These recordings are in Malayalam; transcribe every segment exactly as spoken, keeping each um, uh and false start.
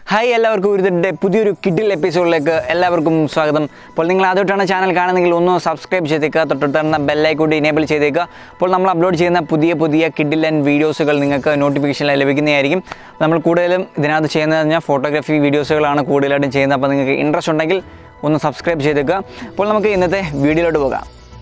ഹായ് എല്ലാവർക്കും ഇതിൻ്റെ പുതിയൊരു കിഡിൽ എപ്പിസോഡിലേക്ക് എല്ലാവർക്കും സ്വാഗതം. അപ്പോൾ നിങ്ങൾ ആദ്യമായിട്ടാണ് ചാനൽ കാണുന്നെങ്കിൽ ഒന്ന് സബ്സ്ക്രൈബ് ചെയ്തേക്കുക, തൊട്ടടുത്തുള്ള ബെല്ലൈക്കൺ കൂടി എനേബിൾ ചെയ്തേക്കുക. അപ്പോൾ നമ്മൾ അപ്ലോഡ് ചെയ്യുന്ന പുതിയ പുതിയ കിഡിൽ ആൻഡ് വീഡിയോസുകൾ നിങ്ങൾക്ക് നോട്ടിഫിക്കേഷനായി ലഭിക്കുന്നതായിരിക്കും. നമ്മൾ കൂടുതലും ഇതിനകത്ത് ചെയ്യുന്നത് പറഞ്ഞാൽ ഫോട്ടോഗ്രാഫി വീഡിയോസുകളാണ് കൂടുതലായിട്ടും ചെയ്യുന്നത്. അപ്പോൾ നിങ്ങൾക്ക് ഇൻട്രസ്റ്റ് ഉണ്ടെങ്കിൽ ഒന്ന് സബ്സ്ക്രൈബ് ചെയ്തേക്കുക. അപ്പോൾ നമുക്ക് ഇന്നത്തെ വീഡിയോയിലോട്ട് പോകാം.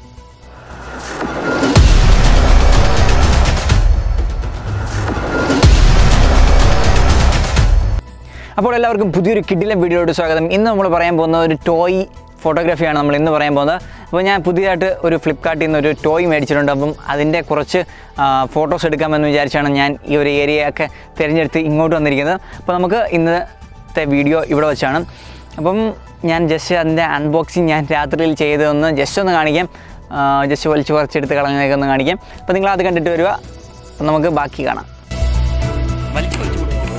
അപ്പോൾ എല്ലാവർക്കും പുതിയൊരു കിഡിലെ വീഡിയോയോട് സ്വാഗതം. ഇന്ന് നമ്മൾ പറയാൻ പോകുന്ന ഒരു ടോയ് ഫോട്ടോഗ്രാഫിയാണ് നമ്മൾ ഇന്ന് പറയാൻ പോകുന്നത്. അപ്പോൾ ഞാൻ പുതിയതായിട്ട് ഒരു ഫ്ലിപ്കാർട്ടിൽ നിന്ന് ഒരു ടോയ് മേടിച്ചിട്ടുണ്ട്. അപ്പം അതിൻ്റെ കുറച്ച് ഫോട്ടോസ് എടുക്കാമെന്ന് വിചാരിച്ചാണ് ഞാൻ ഈ ഒരു ഏരിയയൊക്കെ തിരഞ്ഞെടുത്ത് ഇങ്ങോട്ട് വന്നിരിക്കുന്നത്. അപ്പോൾ നമുക്ക് ഇന്നത്തെ വീഡിയോ ഇവിടെ വെച്ചാണ്. അപ്പം ഞാൻ ജസ്റ്റ് അതിൻ്റെ അൺബോക്സിങ് ഞാൻ രാത്രിയിൽ ചെയ്തതൊന്ന് ജസ്റ്റ് ഒന്ന് കാണിക്കാം. ജസ്റ്റ് വലിച്ച് കുറച്ചെടുത്ത് കളഞ്ഞൊക്കെ ഒന്ന് കാണിക്കാം. അപ്പോൾ നിങ്ങളത് കണ്ടിട്ട് വരിക. അപ്പം നമുക്ക് ബാക്കി കാണാം. വലിച്ച് വലിച്ച്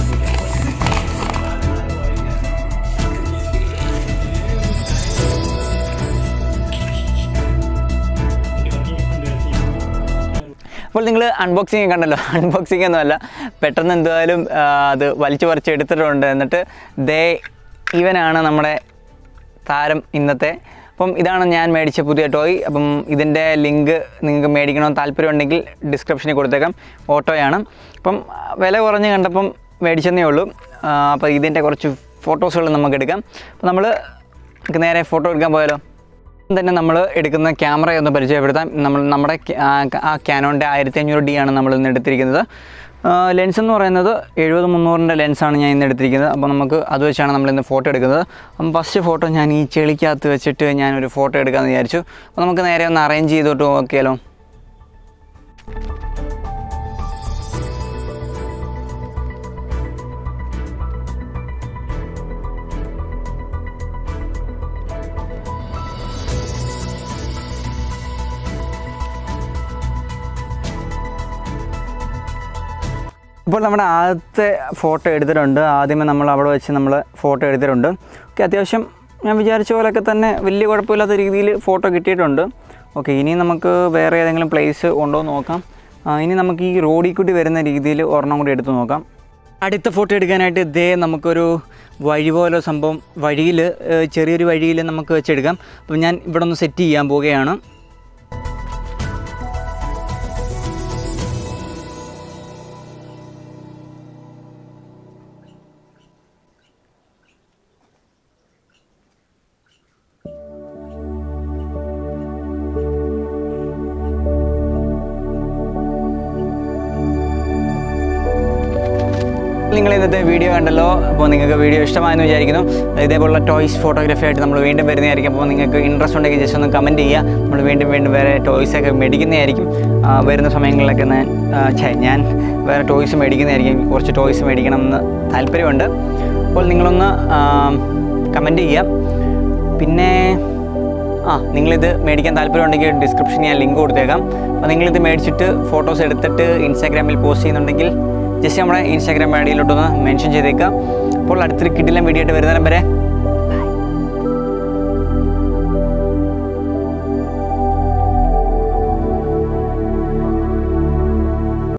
അപ്പോൾ നിങ്ങൾ അൺബോക്സിങ് കണ്ടല്ലോ. അൺബോക്സിങ് ഒന്നുമല്ല, പെട്ടെന്ന് എന്തായാലും അത് വലിച്ചു പറിച്ച് എടുത്തിട്ടുണ്ട്. എന്നിട്ട് ദേ ഇവനാണ് നമ്മുടെ താരം ഇന്നത്തെ. അപ്പം ഇതാണ് ഞാൻ മേടിച്ച പുതിയ ടോയ്. അപ്പം ഇതിൻ്റെ ലിങ്ക് നിങ്ങൾക്ക് മേടിക്കണമെന്ന് താല്പര്യം ഉണ്ടെങ്കിൽ ഡിസ്ക്രിപ്ഷനിൽ കൊടുത്തേക്കാം. ഓട്ടോയാണ്. അപ്പം വില കുറഞ്ഞ് കണ്ടപ്പം മേടിച്ചെന്നേ ഉള്ളൂ. അപ്പോൾ ഇതിൻ്റെ കുറച്ച് ഫോട്ടോസുകൾ നമുക്ക് എടുക്കാം. അപ്പോൾ നമ്മൾ നേരെ ഫോട്ടോ എടുക്കാൻ പോയാലോ. തന്നെ നമ്മൾ എടുക്കുന്ന ക്യാമറയൊന്ന് പരിചയപ്പെടുത്താം. നമ്മൾ നമ്മുടെ ആ ക്യാനോണിൻ്റെ ആയിരത്തി അഞ്ഞൂറ് ഡി ആണ് നമ്മൾ ഇന്ന് എടുത്തിരിക്കുന്നത്. ലെൻസ് എന്ന് പറയുന്നത് എഴുപത് മുന്നൂറിൻ്റെ ലെൻസാണ് ഞാൻ ഇന്ന് എടുത്തിരിക്കുന്നത്. അപ്പോൾ നമുക്ക് അത് വെച്ചാണ് നമ്മളിന്ന് ഫോട്ടോ എടുക്കുന്നത്. അപ്പം ഫസ്റ്റ് ഫോട്ടോ ഞാൻ ഈ ചെളിക്കകത്ത് വെച്ചിട്ട് ഞാനൊരു ഫോട്ടോ എടുക്കാമെന്ന് വിചാരിച്ചു. അപ്പോൾ നമുക്ക് നേരെ ഒന്ന് അറേഞ്ച് ചെയ്തോട്ട് നോക്കിയാലോ. ഇപ്പോൾ നമ്മുടെ ആദ്യത്തെ ഫോട്ടോ എടുത്തിട്ടുണ്ട്. ആദ്യമേ നമ്മൾ അവിടെ വെച്ച് നമ്മൾ ഫോട്ടോ എടുത്തിട്ടുണ്ട്. ഓക്കെ, അത്യാവശ്യം ഞാൻ വിചാരിച്ച പോലെയൊക്കെ തന്നെ വലിയ കുഴപ്പമില്ലാത്ത രീതിയിൽ ഫോട്ടോ കിട്ടിയിട്ടുണ്ട്. ഓക്കെ, ഇനി നമുക്ക് വേറെ ഏതെങ്കിലും പ്ലേസ് ഉണ്ടോ എന്ന് നോക്കാം. ഇനി നമുക്ക് ഈ റോഡിൽ കൂടി വരുന്ന രീതിയിൽ ഒരെണ്ണം കൂടി എടുത്ത് നോക്കാം. അടുത്ത ഫോട്ടോ എടുക്കാനായിട്ട് ഇതേ നമുക്കൊരു വഴി പോലെ സംഭവം, വഴിയിൽ ചെറിയൊരു വഴിയിൽ നമുക്ക് വെച്ചെടുക്കാം. അപ്പോൾ ഞാൻ ഇവിടെ ഒന്ന് സെറ്റ് ചെയ്യാൻ പോവുകയാണ്. നിങ്ങൾ ഇന്നത്തെ വീഡിയോ കണ്ടല്ലോ. അപ്പോൾ നിങ്ങൾക്ക് വീഡിയോ ഇഷ്ടമായെന്ന് വിചാരിക്കുന്നു. ഇതേപോലുള്ള ടോയ്സ് ഫോട്ടോഗ്രാഫി ആയിട്ട് നമ്മൾ വീണ്ടും വരുന്നതായിരിക്കും. അപ്പോൾ നിങ്ങൾക്ക് ഇൻട്രസ്റ്റ് ഉണ്ടെങ്കിൽ ജസ്റ്റ് ഒന്ന് കമൻറ്റ് ചെയ്യുക. നമ്മൾ വീണ്ടും വീണ്ടും വേറെ ടോയ്സൊക്കെ മേടിക്കുന്നതായിരിക്കും. വരുന്ന സമയങ്ങളിലൊക്കെ ഞാൻ ഞാൻ വേറെ ടോയ്സ് മേടിക്കുന്നതായിരിക്കും. കുറച്ച് ടോയ്സ് മേടിക്കണമെന്ന് താല്പര്യമുണ്ട്. അപ്പോൾ നിങ്ങളൊന്ന് കമൻറ്റ് ചെയ്യുക. പിന്നെ ആ നിങ്ങളിത് മേടിക്കാൻ താല്പര്യമുണ്ടെങ്കിൽ ഡിസ്ക്രിപ്ഷനിൽ ഞാൻ ലിങ്ക് കൊടുത്തേക്കാം. അപ്പോൾ നിങ്ങളിത് മേടിച്ചിട്ട് ഫോട്ടോസ് എടുത്തിട്ട് ഇൻസ്റ്റാഗ്രാമിൽ പോസ്റ്റ് ചെയ്യുന്നുണ്ടെങ്കിൽ ജസ്റ്റ് നമ്മുടെ ഇൻസ്റ്റാഗ്രാം ഐ ഡിയിലോട്ടൊന്ന് മെൻഷൻ ചെയ്തേക്കാം. അപ്പോൾ അടുത്തൊരു കിഡിലെ വീഡിയോ ആയിട്ട് വരുന്നേരം വരെ